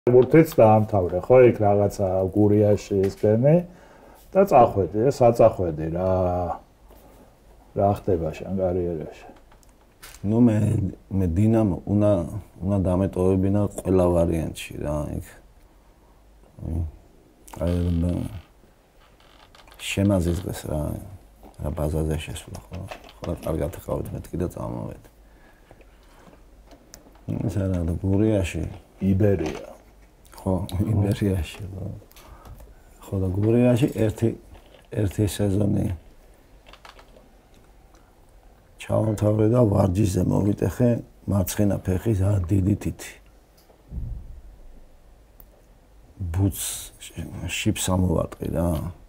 Որտից დაამთავრე, ხო, იქ რაღაცა Գուրიაში ისկენი და წახვედი, საწახვედი რა ხდება შენ კარიერაში. Ну მე დინამო უნდა დამეტოვებინა ყველა ვარიანტში რა, იქ. აი შემაზიზღეს რა ბაზაზე შესვლა, ხო, კარგად ხავით მეთქი და წამოვედი. ეს არა და გურიაში, იბერია. ხო, იბერიაში. ხო და გურიაში ერთი სეზონი ჩავამთავრე და ვარჯიშზე მოვიტეხე მარცხენა ფეხის დიდი თითი. ბუც შიფს ამოვარტყი რა.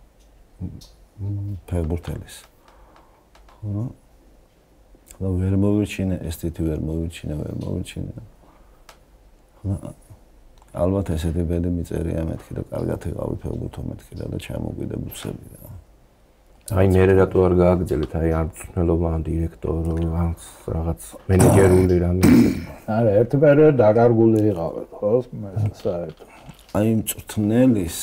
ფეხბურთელის. ხო. და ვერ მოვირჩინე, ეს თითი ვერ მოვირჩინე. ალბათ ესეთი ბედი მიწერია მეთქი და კარგად იყავი ფეხბურთო მეთქი და ჩამოგვიდე ბუცები რა. აი მე რატო არ გააგრძელეთ აი არ მწვრთნელობა ან დირექტორო ან რაღაც მენეჯერული რამე. არა, ერთ პერიოდში დაკარგული იყავით, ხო, საერთოდ. აი მწვრთნელის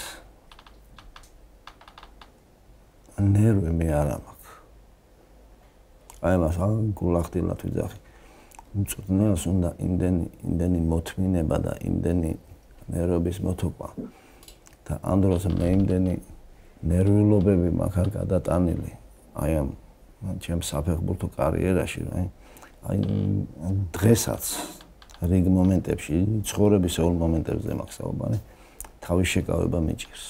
ნერვი მე არ მაქვს. აი მას გულახდილად ვიძახი. მწვრთნელს უნდა იმდენი მოთმინება და იმდენი ნერვების მოთოყვა და ამ დროს მე იმდენი ნერვიულობები მაქვს არ გადატანილი აი ამ ჩემს საფეხბურთო კარიერაში რა აი დღესაც რიგ მომენტებში ცხოვრების ყოველ მომენტებზე მაქვს საუბარი თავის შეკავება მიჭირს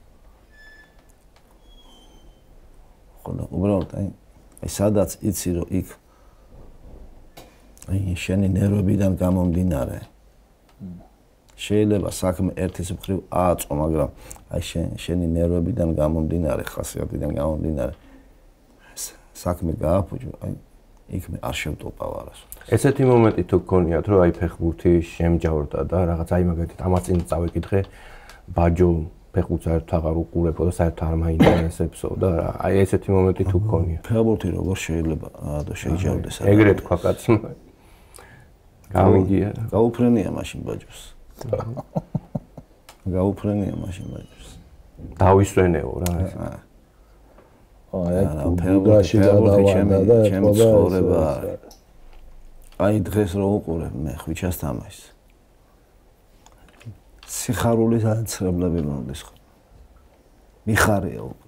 ხო და უბრალოდ აი სადაც იცი რომ იქ აი შენი ნერვებიდან გამომდინარე შეიძლება საქმე ერთის მხრივ ააწო, მაგრამ აი შენი ნერვებიდან გამომდინარე, ხასიათიდან გამომდინარე საქმე გააფუჭო, აი იქ მე არ შევტოპავ არასოდეს. ესეთი მომენტი თუ გქონიათ, რომ აი ფეხბურთი შემჯავრდა და რაღაც აი მაგალითად ამას წინ წავიკითხე, ბაჯო ფეხბურთს საერთოდ აღარ უყურებო და საერთოდ არ მაინტერესებსო და აი ესეთი მომენტი თუ გქონიათ. ფეხბურთი როგორ შეიძლება შეიჯავდეს? ეგრე თქვა კაცმა. გამიგია. გაუფრენია მაშინ ბაჯოს. გაუფრენია მაშინ ბაჯოს. დავისვენეო რა. აი ფეხბურთში გადავარდა და ჩემი ცხოვრება. აი დღეს რო უყურებ მე ხვიჩას თამაშს. სიხარულის ანცრებლები მომდის ხო. მიხარია